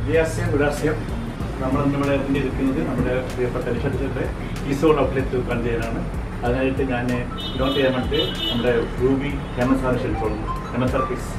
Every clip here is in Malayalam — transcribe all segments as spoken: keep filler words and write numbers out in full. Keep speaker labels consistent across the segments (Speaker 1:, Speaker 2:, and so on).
Speaker 1: J R C M RCM നമ്മൾ നമ്മുടെ ഇരിക്കുന്നത് നമ്മുടെ പ്രിയപ്പെട്ട ലക്ഷ്യത്തിൻ്റെ KeySoul ഔട്ട്ലെറ്റ് ഉദ്ഘാടനം ചെയ്യാനാണ്. അതിനായിട്ട് ഞാൻ നോട്ട് ചെയ്യാൻ വേണ്ടി നമ്മുടെ റൂബി ഹേമന്ത് സാറിനെ ക്ഷണിച്ചോളുന്നു. Hemant sir please.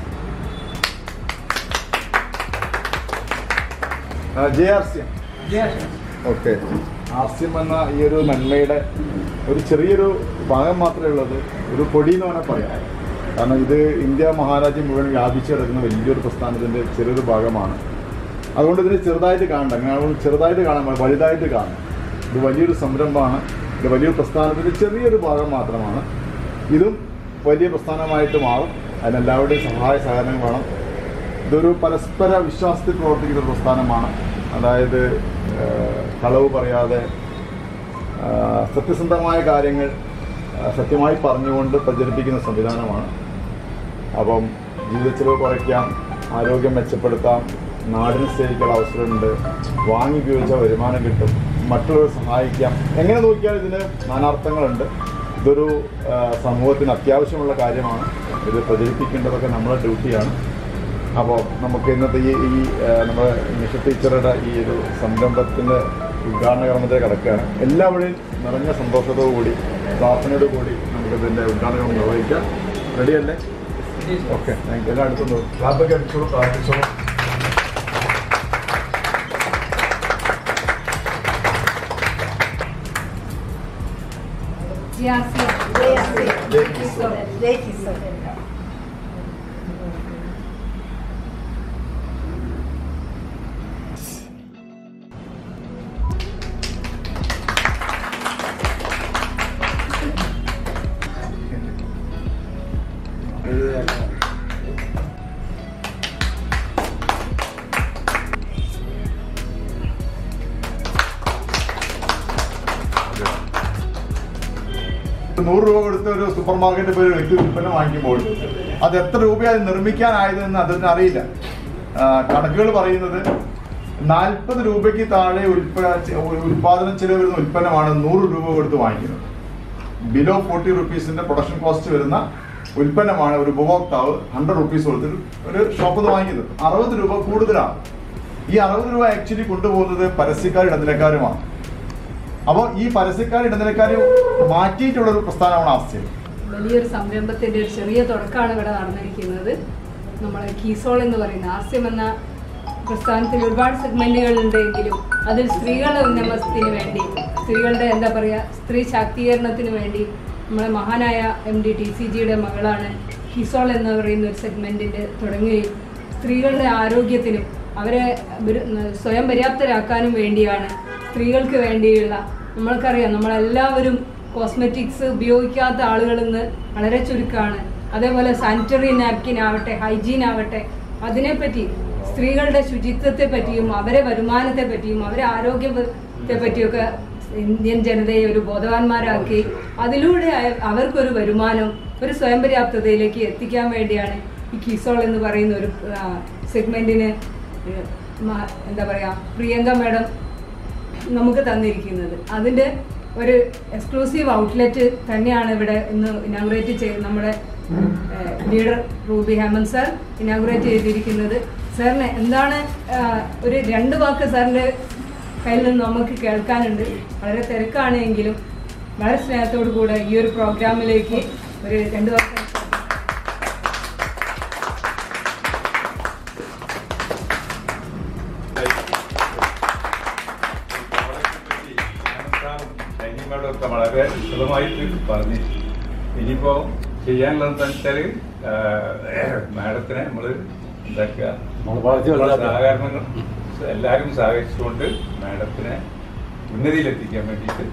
Speaker 2: J R C M okay. R C M എന്ന ഈ ഒരു നന്മയുടെ ഒരു ചെറിയൊരു ഭാഗം മാത്രമേ ഉള്ളത്, ഒരു പൊടി എന്ന് വേണമെങ്കിൽ പറയാം. കാരണം ഇത് ഇന്ത്യ മഹാരാജ്യം മുഴുവൻ വ്യാപിച്ചു കിടക്കുന്ന വലിയൊരു പ്രസ്ഥാനത്തിൻ്റെ ചെറിയൊരു ഭാഗമാണ്. അതുകൊണ്ട് ഇതിന് ചെറുതായിട്ട് കാണണ്ട, അങ്ങനെ ചെറുതായിട്ട് കാണാൻ വലുതായിട്ട് കാണാം. ഇത് വലിയൊരു സംരംഭമാണ്, ഇത് വലിയൊരു പ്രസ്ഥാനത്തിൻ്റെ ചെറിയൊരു ഭാഗം മാത്രമാണ്. ഇതും വലിയ പ്രസ്ഥാനമായിട്ട് മാറും. അതിനെല്ലാവരുടെയും സഹായ സഹകരണം വേണം. ഇതൊരു പരസ്പര വിശ്വാസത്തിൽ പ്രവർത്തിക്കുന്ന ഒരു പ്രസ്ഥാനമാണ്. അതായത് കളവ് പറയാതെ സത്യസന്ധമായ കാര്യങ്ങൾ സത്യമായി പറഞ്ഞുകൊണ്ട് പ്രചരിപ്പിക്കുന്ന സംവിധാനമാണ്. അപ്പം ജീവിത ചെലവ് കുറയ്ക്കാം, ആരോഗ്യം മെച്ചപ്പെടുത്താം, നാടിനെ സേവിക്കാനുള്ള അവസരമുണ്ട്, വാങ്ങി ഉപയോഗിച്ച വരുമാനം കിട്ടും, മറ്റുള്ളവരെ സഹായിക്കാം. എങ്ങനെ നോക്കിയാൽ ഇതിന് നാനാർത്ഥങ്ങളുണ്ട്. ഇതൊരു സമൂഹത്തിന് അത്യാവശ്യമുള്ള കാര്യമാണ്. ഇത് പ്രചരിപ്പിക്കേണ്ടതൊക്കെ നമ്മുടെ ഡ്യൂട്ടിയാണ്. അപ്പോൾ നമുക്ക് ഇന്നത്തെ ഈ ഈ നമ്മുടെ നിഷ ടീച്ചറുടെ ഈ ഒരു സംരംഭത്തിൻ്റെ ഉദ്ഘാടന കർമ്മത്തിലേക്ക് കടക്കുകയാണ്. എല്ലാവരെയും നിറഞ്ഞ സന്തോഷത്തോടുകൂടി പ്രാർത്ഥനയോടു കൂടി നമുക്കിതിൻ്റെ ഉദ്ഘാടനം നിർവഹിക്കാം. റെഡിയല്ലേ? Okay, thank you. എല്ലാം അടുത്തൊന്ന് ക്ലാപ്പൊക്കെ അടിച്ചോളൂ, പ്രാർത്ഥിച്ചോളൂ. നൂറ് രൂപ കൊടുത്ത ഒരു സൂപ്പർ മാർക്കറ്റ് പോയി ഒരു വ്യക്തി ഉൽപ്പന്നം വാങ്ങിക്കുമ്പോൾ അത് എത്ര രൂപയാണ് നിർമ്മിക്കാനായതെന്ന് അതിന് അറിയില്ല. കണക്കുകൾ പറയുന്നത് നാൽപ്പത് രൂപയ്ക്ക് താഴെ ഉൽപാദനം ചെലവ് വരുന്ന ഉൽപ്പന്നമാണ് നൂറ് രൂപ കൊടുത്ത് വാങ്ങിക്കുന്നത്. ബിലോ ഫോർട്ടി റുപ്പീസിന്റെ പ്രൊഡക്ഷൻ കോസ്റ്റ് വരുന്ന ഉൽപ്പന്നമാണ് ഒരു ഉപഭോക്താവ് ഹൺഡ്രഡ് റുപ്പീസ് കൊടുത്തിട്ട് ഒരു ഷോപ്പിൽ നിന്ന് വാങ്ങിക്കുന്നത്. അറുപത് രൂപ കൂടുതലാണ്. ഈ അറുപത് രൂപ ആക്ച്വലി കൊണ്ടുപോകുന്നത് പരസ്യക്കാർ ഇടനിലക്കാരുമാണ്. അപ്പോൾ ഈ പരസ്യക്കാർ ഇടനിലക്കാരെ മാറ്റിയിട്ടുള്ള ഒരു പ്രസ്ഥാനമാണ് ആർ സി എം.
Speaker 3: വലിയൊരു സംരംഭത്തിന്റെ ഒരു ചെറിയ തുടക്കമാണ് ഇവിടെ നടന്നിരിക്കുന്നത്. നമ്മൾ KeySoul എന്ന് പറയുന്ന ആർ സി എം എന്ന പ്രസ്ഥാനത്തിൽ ഒരുപാട് സെഗ്മെന്റുകൾ ഉണ്ടെങ്കിലും അതിൽ സ്ത്രീകളുടെ ഉന്നമനത്തിന് വേണ്ടി, സ്ത്രീകളുടെ എന്താ പറയുക, സ്ത്രീ ശാക്തീകരണത്തിന് വേണ്ടി നമ്മളെ മഹാനായ എം ഡി ടി സി ജിയുടെ മകളാണ് KeySoul എന്ന് പറയുന്ന ഒരു സെഗ്മെന്റിന്റെ തുടങ്ങുകയും സ്ത്രീകളുടെ ആരോഗ്യത്തിനും അവരെ സ്വയം പര്യാപ്തരാക്കാനും വേണ്ടിയാണ്. സ്ത്രീകൾക്ക് വേണ്ടിയുള്ള, നമ്മൾക്കറിയാം നമ്മളെല്ലാവരും കോസ്മെറ്റിക്സ് ഉപയോഗിക്കാത്ത ആളുകളെന്ന് വളരെ ചുരുക്കമാണ്. അതേപോലെ സാനിറ്ററി നാപ്കിൻ ആവട്ടെ, ഹൈജീൻ ആവട്ടെ, അതിനെപ്പറ്റി സ്ത്രീകളുടെ ശുചിത്വത്തെ പറ്റിയും അവരെ വരുമാനത്തെ പറ്റിയും അവരെ ആരോഗ്യത്തെ പറ്റിയൊക്കെ ഇന്ത്യൻ ജനതയെ ഒരു ബോധവാന്മാരാക്കി അതിലൂടെ അവർക്കൊരു വരുമാനം, ഒരു സ്വയം പര്യാപ്തതയിലേക്ക് എത്തിക്കാൻ വേണ്ടിയാണ് ഈ KeySoul എന്ന് പറയുന്ന ഒരു സെഗ്മെന്റിന് എന്താ പറയുക പ്രിയങ്ക മാഡം നമുക്ക് തന്നിരിക്കുന്നത്. അതിൻ്റെ ഒരു എക്സ്ക്ലൂസീവ് ഔട്ട്ലെറ്റ് തന്നെയാണ് ഇവിടെ ഇന്ന് ഇനാഗുറേറ്റ് ചെയ്ത് നമ്മുടെ leader Ruby Hemant sir inaugurate ചെയ്തിരിക്കുന്നത്. സാറിന് എന്താണ് ഒരു രണ്ട് വാക്ക് സാറിൻ്റെ കയ്യിൽ നിന്ന് നമുക്ക് കേൾക്കാനുണ്ട്. വളരെ തിരക്കാണെങ്കിലും വളരെ സ്നേഹത്തോടു കൂടെ ഈ ഒരു പ്രോഗ്രാമിലേക്ക് ഒരു രണ്ട് വാക്ക്.
Speaker 4: ഒക്കെ വളരെ വിശദമായിട്ട് പറഞ്ഞു. ഇനിയിപ്പോൾ ചെയ്യാനുള്ളതെന്ന് വെച്ചാൽ മാഡത്തിനെ നമ്മൾ എന്താക്കുക സഹകരണങ്ങൾ എല്ലാവരും സഹകരിച്ചുകൊണ്ട് മാഡത്തിനെ ഉന്നതിയിലെത്തിക്കാൻ വേണ്ടിയിട്ട്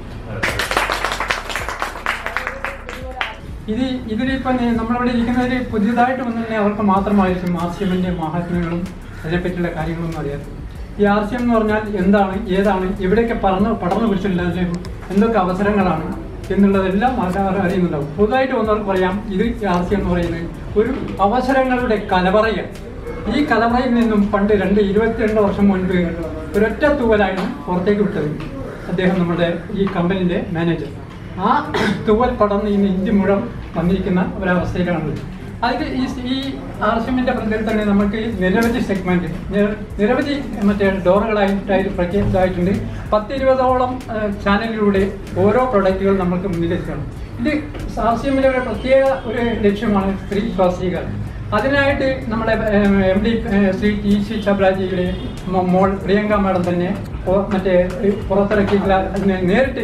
Speaker 5: ഇത് ഇതിലിപ്പം നമ്മളിവിടെ ഇരിക്കുന്നവർ പുതിയതായിട്ട് വന്നതിനെ അവർക്ക് മാത്രമായിരിക്കും ആർ സി എമ്മിൻ്റെ മഹാത്മ്യങ്ങളും അതിനെപ്പറ്റിയുള്ള കാര്യങ്ങളൊന്നും അറിയാത്തത്. ഈ ആർ സി എം എന്ന് പറഞ്ഞാൽ എന്താണ്, ഏതാണ്, എവിടെയൊക്കെ പറന്ന് പടർന്നു പിടിച്ചിട്ടുള്ള എന്തൊക്കെ അവസരങ്ങളാണ് എന്നുള്ളതെല്ലാം ആൾക്കാർ അറിയുന്നുണ്ടാവും. പുതുതായിട്ട് വന്നവർക്ക് പറയാം ഇത് ആർ സി എം എന്ന് പറയുന്നത് ഒരു അവസരങ്ങളുടെ കലവറയാണ്. ഈ കലവറയിൽ നിന്നും പണ്ട് രണ്ട് ഇരുപത്തിരണ്ട് വർഷം മുൻപ് ഒരൊറ്റ തൂവലായിരുന്നു പുറത്തേക്ക് വിട്ടത് അദ്ദേഹം, നമ്മുടെ ഈ കമ്പനിൻ്റെ മാനേജർ. ആ തൂവൽ പടർന്ന് ഇന്ന് ഇന്ത്യ മുഴുവൻ വന്നിരിക്കുന്ന ഒരവസ്ഥയിലാണ്. അതിൽ ഈ ഈ ആർ സി എമ്മിൻ്റെ ഫ്രണ്ടിൽ തന്നെ നമുക്ക് നിരവധി സെഗ്മെൻറ്റ് നിരവധി മറ്റേ ഡോറുകളായിട്ട് പ്രഖ്യാപിതമായിട്ടുണ്ട്. പത്ത് ഇരുപതോളം ചാനലിലൂടെ ഓരോ പ്രൊഡക്റ്റുകൾ നമുക്ക് മുന്നിലെത്തിക്കണം. ഇത് ആർ സി എമ്മിൻ്റെ ഒരു പ്രത്യേക ഒരു ലക്ഷ്യമാണ് സ്ത്രീ സ്വാസ്ഥീകരണം. അതിനായിട്ട് നമ്മുടെ M D Shri T C ചബ്രാജിയുടെ മോൾ പ്രിയങ്ക മാഡം തന്നെ മറ്റേ പുറത്തിറക്കിയിട്ടുള്ള നേരിട്ട്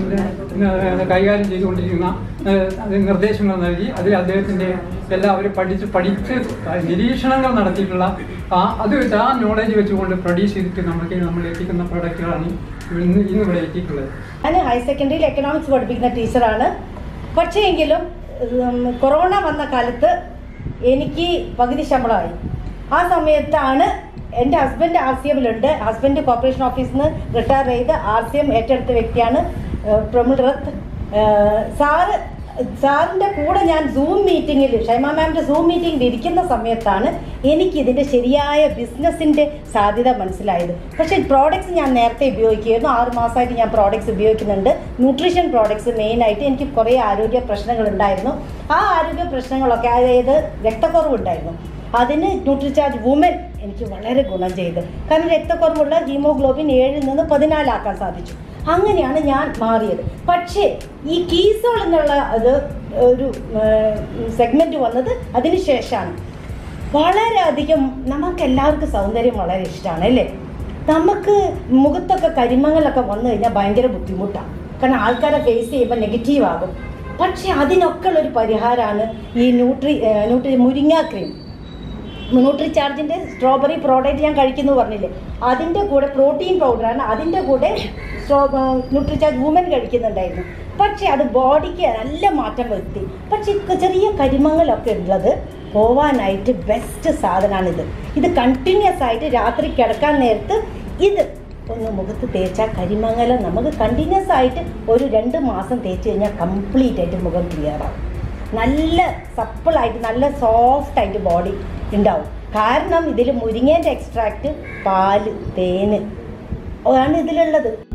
Speaker 5: കൈകാര്യം ചെയ്തുകൊണ്ടിരിക്കുന്ന നിർദ്ദേശങ്ങൾ നൽകി അതിൽ അദ്ദേഹത്തിൻ്റെ എല്ലാവരും പഠിച്ച് പഠിച്ച് നിരീക്ഷണങ്ങൾ നടത്തിയിട്ടുള്ള ആ അത് ആ നോളേജ് വെച്ചുകൊണ്ട് പ്രൊഡ്യൂസ് ചെയ്തിട്ട് നമുക്ക് നമ്മൾ എത്തിക്കുന്ന പ്രൊഡക്റ്റുകളാണ് ഇന്ന് ഇന്ന് ഇവിടെ എത്തിയിട്ടുള്ളത്.
Speaker 6: ഞാൻ ഹയർ സെക്കൻഡറിയിൽ എക്കണോമിക്സ് പഠിപ്പിക്കുന്ന ടീച്ചറാണ്. പക്ഷേ എങ്കിലും കൊറോണ വന്ന കാലത്ത് എനിക്ക് പകുതി ശമ്പളമായി. ആ സമയത്താണ് എൻ്റെ ഹസ്ബൻഡ് ആർ സി എമ്മിലുണ്ട്. ഹസ്ബൻഡ് കോർപ്പറേഷൻ ഓഫീസിൽ നിന്ന് റിട്ടയർ ചെയ്ത് ആർ സി എം ഏറ്റെടുത്ത വ്യക്തിയാണ് പ്രമുൽ റത്ത് സാറ്. സാറിൻ്റെ കൂടെ ഞാൻ സൂം മീറ്റിങ്ങിൽ ഷൈമ മാമിൻ്റെ സൂം മീറ്റിങ്ങിൽ ഇരിക്കുന്ന സമയത്താണ് എനിക്കിതിൻ്റെ ശരിയായ ബിസിനസ്സിൻ്റെ സാധ്യത മനസ്സിലായത്. പക്ഷേ പ്രോഡക്റ്റ്സ് ഞാൻ നേരത്തെ ഉപയോഗിക്കുമായിരുന്നു. ആറ് മാസമായിട്ട് ഞാൻ പ്രോഡക്റ്റ്സ് ഉപയോഗിക്കുന്നുണ്ട്. ന്യൂട്രീഷൻ പ്രോഡക്റ്റ്സ് മെയിനായിട്ട്. എനിക്ക് കുറേ ആരോഗ്യ പ്രശ്നങ്ങളുണ്ടായിരുന്നു. ആ ആരോഗ്യ പ്രശ്നങ്ങളൊക്കെ അതായത് രക്തക്കുറവുണ്ടായിരുന്നു. അതിന് ന്യൂട്രിചാർജ് വുമൻ എനിക്ക് വളരെ ഗുണം ചെയ്ത്. കാരണം രക്തക്കുറവുള്ള ഹീമോഗ്ലോബിൻ ഏഴിൽ നിന്ന് പതിനാലാക്കാൻ സാധിച്ചു. അങ്ങനെയാണ് ഞാൻ മാറിയത്. പക്ഷേ ഈ കീസോൾ എന്നുള്ള അത് ഒരു സെഗ്മെൻറ്റ് വന്നത് അതിന് ശേഷമാണ്. വളരെയധികം നമുക്കെല്ലാവർക്കും സൗന്ദര്യം വളരെ ഇഷ്ടമാണ് അല്ലേ. നമുക്ക് മുഖത്തൊക്കെ കരിമങ്ങളൊക്കെ വന്നു കഴിഞ്ഞാൽ ഭയങ്കര ബുദ്ധിമുട്ടാണ്. കാരണം ആൾക്കാരെ ഫേസ് ചെയ്യുമ്പോൾ നെഗറ്റീവ് ആകും. പക്ഷേ അതിനൊക്കെ ഉള്ളൊരു പരിഹാരമാണ് ഈ ന്യൂട്രി ന്യൂട്രി മുരിങ്ങ ക്രീം. ന്യൂട്രി ചാർജിൻ്റെ സ്ട്രോബെറി പ്രോഡക്റ്റ് ഞാൻ കഴിക്കുന്നു പറഞ്ഞില്ലേ, അതിൻ്റെ കൂടെ പ്രോട്ടീൻ പൗഡറാണ്. അതിൻ്റെ കൂടെ സ്ട്രോ ന്യൂട്രി ചാർജ് വുമൻ കഴിക്കുന്നുണ്ടായിരുന്നു. പക്ഷേ അത് ബോഡിക്ക് നല്ല മാറ്റം വരുത്തി. പക്ഷേ ചെറിയ കരിമങ്ങളൊക്കെ ഉള്ളത് പോവാനായിട്ട് ബെസ്റ്റ് സാധനമാണിത്. ഇത് കണ്ടിന്യൂസ് ആയിട്ട് രാത്രി കിടക്കാൻ നേരത്ത് ഇത് ഒന്ന് മുഖത്ത് തേച്ചാൽ കരിമങ്ങലം നമുക്ക് കണ്ടിന്യൂസ് ആയിട്ട് ഒരു രണ്ട് മാസം തേച്ച് കഴിഞ്ഞാൽ കംപ്ലീറ്റ് ആയിട്ട് മുഖം ക്ലിയർ ആവും. നല്ല സപ്പിളായിട്ട് നല്ല സോഫ്റ്റായിട്ട് ബോഡി ഉണ്ടാവും. കാരണം ഇതിൽ മുരിങ്ങേൻ്റെ എക്സ്ട്രാക്റ്റ്, പാല്, തേന് ആണ് ഇതിലുള്ളത്.